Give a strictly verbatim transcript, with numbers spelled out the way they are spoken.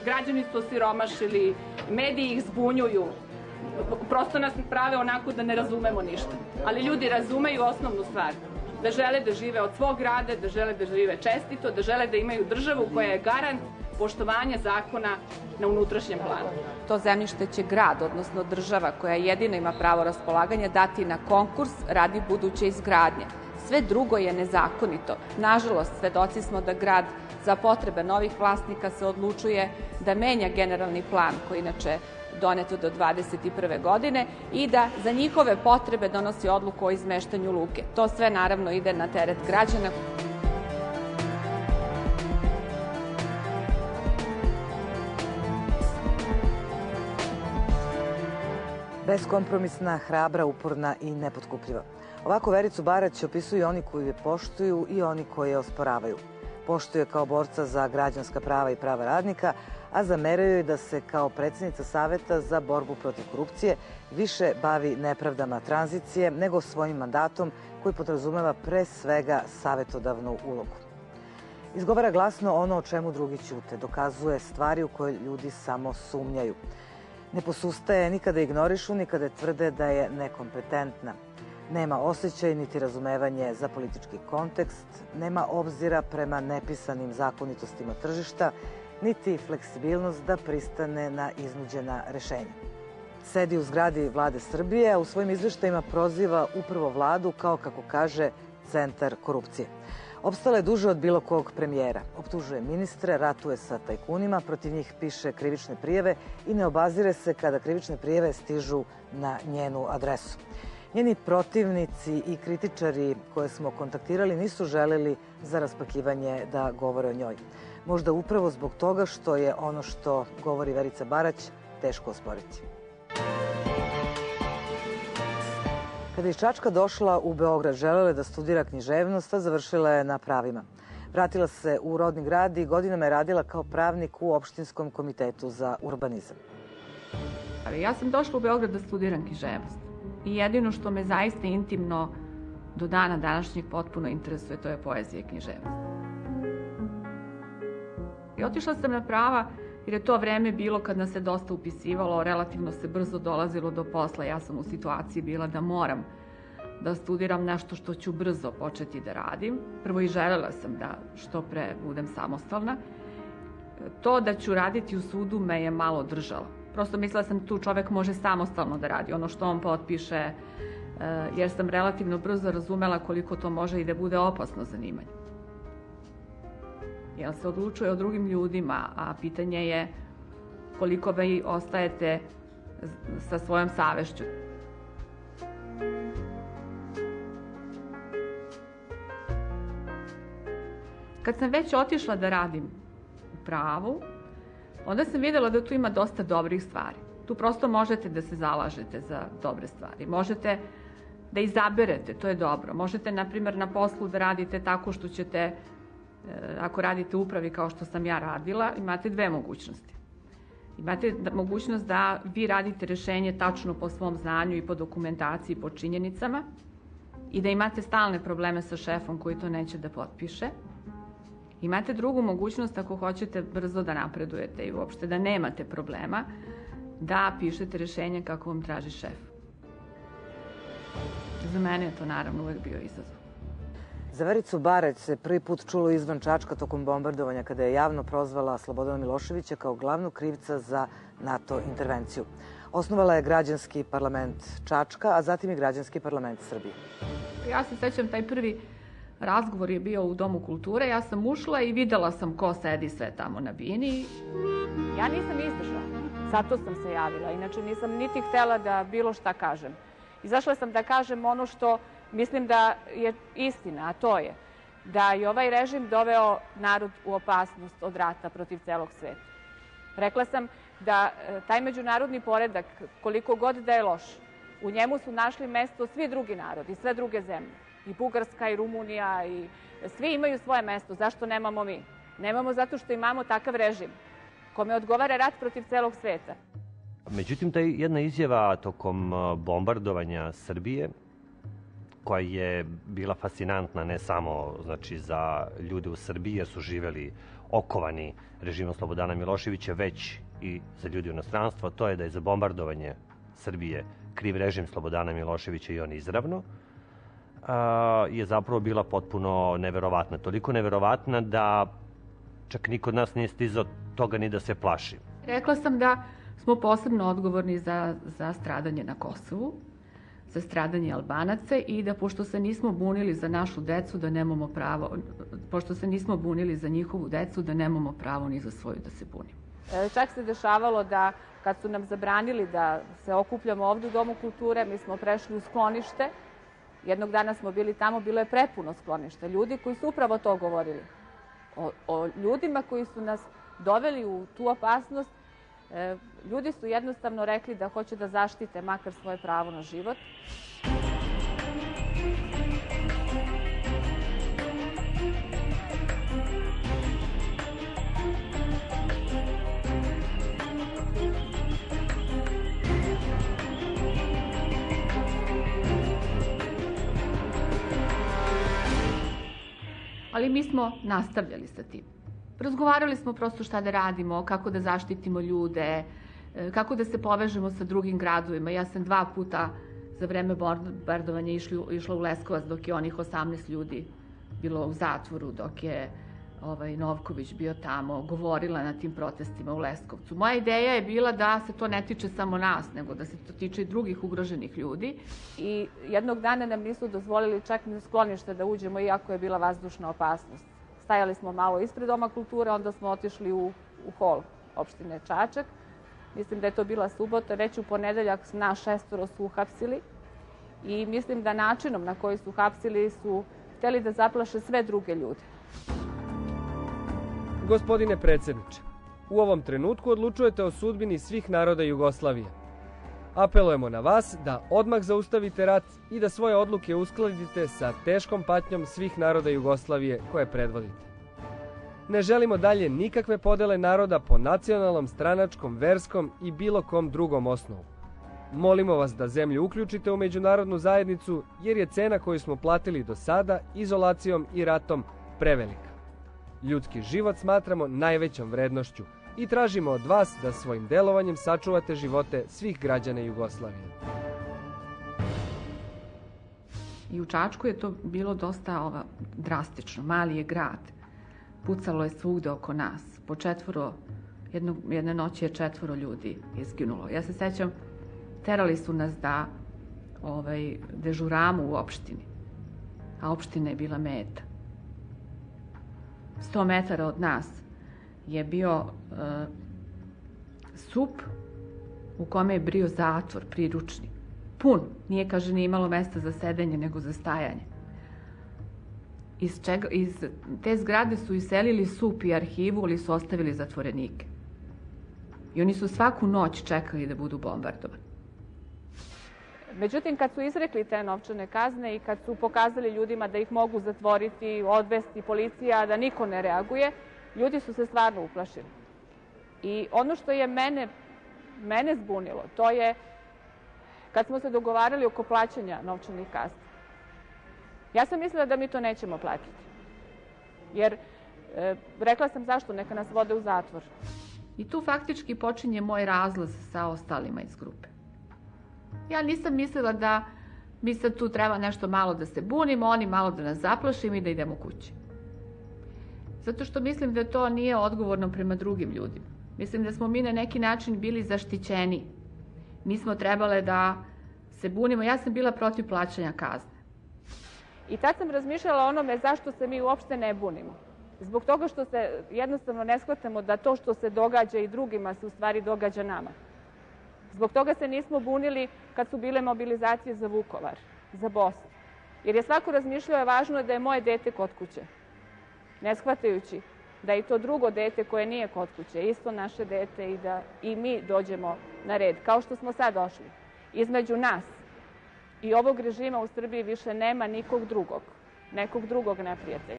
građani su osiromašili, mediji ih zbunjuju. Prosto nas prave onako da ne razumemo ništa. Ali ljudi razumeju osnovnu stvar. Da žele da žive od svog rada, da žele da žive čestito, da žele da imaju državu koja je garant poštovanja zakona na unutrašnjem planu. To zemljište će grad, odnosno država koja jedino ima pravo raspolaganja, dati na konkurs radi buduće izgradnje. Sve drugo je nezakonito. Nažalost, svedoci smo da grad za potrebe novih vlasnika se odlučuje da menja generalni plan, koji inače doneto do dvadeset prve godine, i da za njihove potrebe donosi odluku o izmeštanju luke. To sve naravno ide na teret građana. Beskompromisna, hrabra, uporna i nepotkupljiva. Ovako Vericu Barać opisuju oni koji je poštuju i oni koji je osporavaju. Poštuje kao borca za građanska prava i prava radnika, a zameraju joj da se kao predsjednica Saveta za borbu protiv korupcije više bavi nepravdama tranzicije nego svojim mandatom koji podrazumeva pre svega savetodavnu ulogu. Izgovara glasno ono o čemu drugi ćute, dokazuje stvari u koje ljudi samo sumnjaju. Ne posustaje ni kada ignorišu, ni kada tvrde da je nekompetentna. Nema osjećaj niti razumevanje za politički kontekst, nema obzira prema nepisanim zakonitostima tržišta, niti fleksibilnost da pristane na iznuđena rešenja. Sedi u zgradi Vlade Srbije, a u svojim izveštajima proziva upravo vladu kao, kako kaže, centar korupcije. Opstala je duže od bilo kog premijera. Optužuje ministre, ratuje sa tajkunima, protiv njih piše krivične prijave i ne obazire se kada krivične prijave stižu na njenu adresu. Njeni protivnici i kritičari koje smo kontaktirali nisu želeli za raspakivanje da govore o njoj. Možda upravo zbog toga što je ono što govori Verica Barać teško osporiti. Kada je iz Čačka došla u Beograd, želela je da studira književnost, a završila je na pravima. Vratila se u rodni grad i godinama je radila kao pravnik u opštinskom komitetu za urbanizam. Ja sam došla u Beograd da studiram književnost. I jedino što me zaista intimno do dana današnjeg potpuno interesuje, to je poezija i književnost. I otišla sam na prava jer je to vreme bilo kad nas se dosta upisivalo, relativno se brzo dolazilo do posla. Ja sam u situaciji bila da moram da studiram nešto što ću brzo početi da radim. Prvo i želela sam da što pre budem samostalna. To da ću raditi u sudu me je malo držalo. Prosto mislila sam tu čovek može samostalno da radi ono što on potpiše, jer sam relativno brzo razumela koliko to može i da bude opasno zanimanje. Jer se odlučuje o drugim ljudima, a pitanje je koliko vi ostajete sa svojom savešću. Kad sam već otišla da radim u pravu, onda sam videla da tu ima dosta dobrih stvari. Tu prosto možete da se zalažete za dobre stvari. Možete da izaberete, to je dobro. Možete, na primjer, na poslu da radite tako što ćete, ako radite u upravi kao što sam ja radila, imate dve mogućnosti. Imate mogućnost da vi radite rešenje tačno po svom znanju i po dokumentaciji, po činjenicama i da imate stalne probleme sa šefom koji to neće da potpiše. Imate drugu mogućnost ako hoćete brzo da napredujete i uopšte da nemate problema, da pišete rešenje kako vam traži šef. Za mene je to naravno uvek bio izazov. Za Vericu Barać se prvi put čulo izvan Čačka tokom bombardovanja kada je javno prozvala Slobodana Miloševića kao glavnog krivca za NATO intervenciju. Osnovala je građanski parlament Čačka, a zatim i građanski parlament Srbije. Ja se sećam, taj prvi razgovor je bio u Domu kulture. Ja sam ušla i videla sam ko sedi sve tamo na bini. Ja nisam izašla, zato sam se javila. Inače nisam niti htela da bilo šta kažem. Izašla sam da kažem ono što mislim da je istina, a to je da je ovaj režim doveo narod u opasnost od rata protiv celog sveta. Rekla sam da taj međunarodni poredak, koliko god da je loš, u njemu su našli mesto svi drugi narodi, sve druge zemlje. I Bugarska, i Rumunija, i svi imaju svoje mesto. Zašto nemamo mi? Nemamo zato što imamo takav režim kome odgovara rat protiv celog sveta. Međutim, ta jedna izjava tokom bombardovanja Srbije, koja je bila fascinantna ne samo znači, za ljude u Srbiji, jer su živeli okovani režimom Slobodana Miloševića, već i za ljudi u inostranstvu, to je da je za bombardovanje Srbije kriv režim Slobodana Miloševića i on izravno, je zapravo bila potpuno neverovatna. Toliko neverovatna da čak niko od nas nije stizao toga ni da se plaši. Rekla sam da smo posebno odgovorni za, za stradanje na Kosovu, za stradanje Albanaca i da pošto se nismo bunili za našu decu, da nemamo pravo, pošto se nismo bunili za njihovu decu, da nemamo pravo ni za svoju da se bunimo. Čak se dešavalo da kad su nam zabranili da se okupljamo ovde u Domu kulture, mi smo prešli u sklonište. Jednog dana smo bili tamo, bilo je prepuno sklonište. Ljudi koji su upravo to govorili. O, o ljudima koji su nas doveli u tu opasnost, e, ljudi su jednostavno rekli da hoće da zaštite makar svoje pravo na život. Ali mi smo nastavljali sa tim. Razgovarali smo prosto šta da radimo, kako da zaštitimo ljude, kako da se povežemo sa drugim gradovima. Ja sam dva puta za vreme bombardovanja išla u Leskovac dok je onih osamnaest ljudi bilo u zatvoru, dok je ovaj, Novković bio tamo, govorila na tim protestima u Leskovcu. Moja ideja je bila da se to ne tiče samo nas, nego da se to tiče i drugih ugroženih ljudi. I jednog dana nam nisu dozvolili čak ni u sklonište da uđemo, iako je bila vazdušna opasnost. Stajali smo malo ispred Doma kulture, onda smo otišli u, u hol opštine Čačak. Mislim da je to bila subota, već u ponedeljak nas šestoro su uhapsili. I mislim da načinom na koji su uhapsili su hteli da zaplaše sve druge ljude. Gospodine predsjedniče, u ovom trenutku odlučujete o sudbini svih naroda Jugoslavije. Apelujemo na vas da odmah zaustavite rat i da svoje odluke uskladite sa teškom patnjom svih naroda Jugoslavije koje predvodite. Ne želimo dalje nikakve podele naroda po nacionalnom, stranačkom, verskom i bilo kom drugom osnovu. Molimo vas da zemlju uključite u međunarodnu zajednicu jer je cena koju smo platili do sada izolacijom i ratom prevelika. Ljudski život smatramo najvećom vrednošću i tražimo od vas da svojim delovanjem sačuvate živote svih građana Jugoslavije. I u Čačku je to bilo dosta ova, drastično. Mali je grad. Pucalo je svugde oko nas. Po četvoro, jedno, jedne noći je četvoro ljudi izginulo. Ja se sećam, terali su nas da ovaj, dežuramo u opštini. A opština je bila meta. sto metara od nas je bio uh, sup u kome je brio zatvor, priručni. Pun. Nije, kaže, nije imalo mesta za sedenje, nego za stajanje. Iz, čega, iz te zgrade su iselili sup i arhivu, ali su ostavili zatvorenike. I oni su svaku noć čekali da budu bombardovani. Međutim, kad su izrekli te novčane kazne i kad su pokazali ljudima da ih mogu zatvoriti, odvesti policija, da niko ne reaguje, ljudi su se stvarno uplašili. I ono što je mene, mene zbunilo, to je kad smo se dogovarali oko plaćanja novčanih kazni. Ja sam mislila da mi to nećemo platiti. Jer e, rekla sam zašto, neka nas vode u zatvor. I tu faktički počinje moj razlaz sa ostalima iz grupe. Ja nisam mislila da mi sad tu treba nešto malo da se bunimo, oni malo da nas zaplašimo i da idemo kući. Zato što mislim da to nije odgovorno prema drugim ljudima. Mislim da smo mi na neki način bili zaštićeni. Mi smo trebale da se bunimo. Ja sam bila protiv plaćanja kazne. I tad sam razmišljala o onome zašto se mi uopšte ne bunimo. Zbog toga što se jednostavno ne shvatamo da to što se događa i drugima se u stvari događa nama. Zbog toga se nismo bunili kad su bile mobilizacije za Vukovar, za Bosnu. Jer je svako razmišljao, je važno da je moje dete kod kuće. Ne shvatajući da i to drugo dete koje nije kod kuće, isto naše dete i da i mi dođemo na red, kao što smo sad došli. Između nas i ovog režima u Srbiji više nema nikog drugog, nekog drugog neprijatelja.